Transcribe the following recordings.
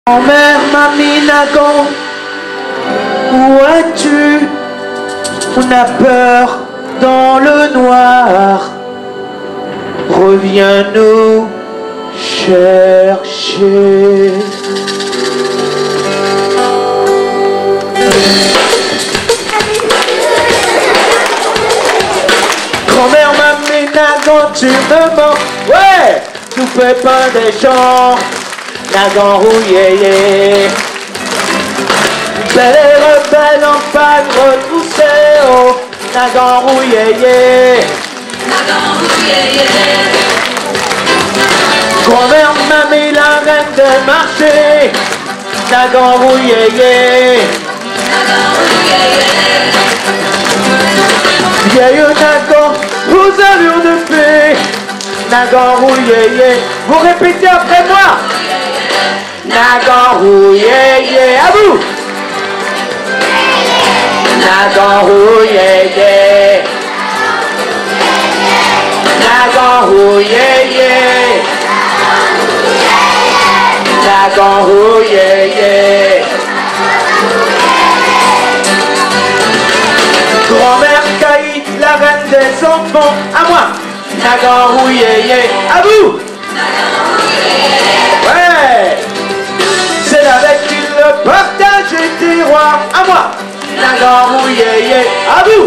Grand-mère, mamie, Nagan, où es-tu? On a peur dans le noir. Reviens nous chercher. Grand-mère, mamie, Nagan, tu me mens. Ouais, tu fais pas des chants. Nagan rouillé, belle et rebelle en panne repoussée, oh, Nagan rouillé, grand-mère, mamie, la reine des marchés, Nagan rouillé, vieille Nagan, aux allures de fée, Nagan rouillé, vous répétez après moi. Nagan rouillé, à vous. Nagan rouillé, Nagan rouillé, Nagan rouillé. Grand-mère Caïd, la reine des enfants, à moi. Nagan rouillé, à vous. Ouais. C'est avec qui le partage des rois, à moi. Nagan rouillé, à vous.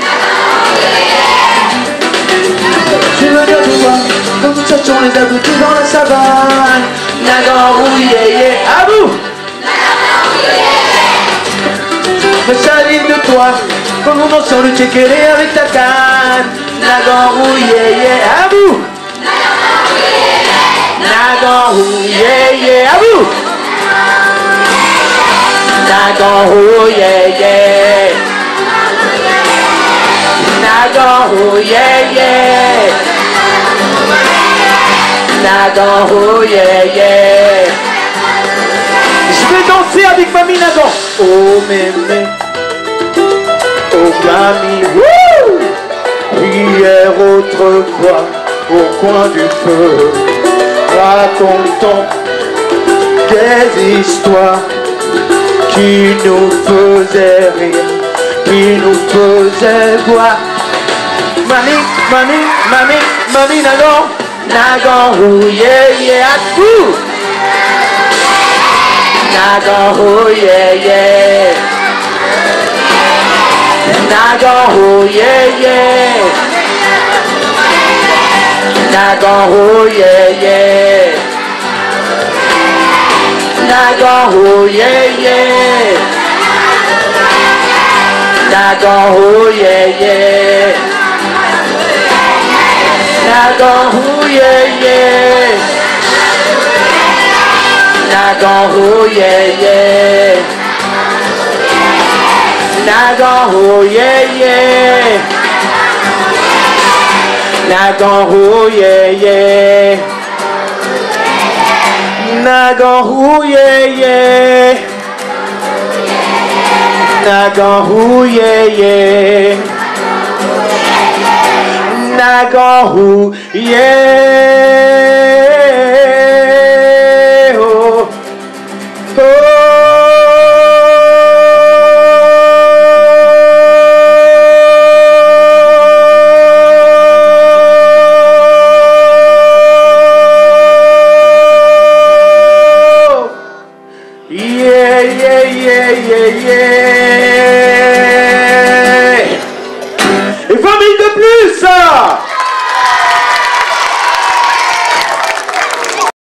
Je veux dire de toi, quand nous cherchons les abrutis dans la savane. Nagan rouillé, à vous. Je salive de toi, quand nous dansons le tchékéré avec ta canne. Nagan rouillé, à vous. Nagan rouillé, à vous. Nagan rouillé, Nagan rouillé, Nagan rouillé. Je vais danser avec mamie Nagan. Oh mémé, oh mamie, wouh. Hier autrefois au coin du feu, racontons des histoires qui nous faisaient rire, qui nous faisaient voir. Mamie, mamie, mamie, mamie Nagan, Nagan rouillé, à tout. Nagan rouillé, Nagan rouillé, Nagan rouillé, Nagan rouillé, Nagan rouillé, Nagan rouillé, Nagan rouillé, Nagan rouillé, Nagan rouillé, Nagan rouillé, Nagan rouillé, Nagan rouillé, oh, oh. Et 20 000 de plus, ça.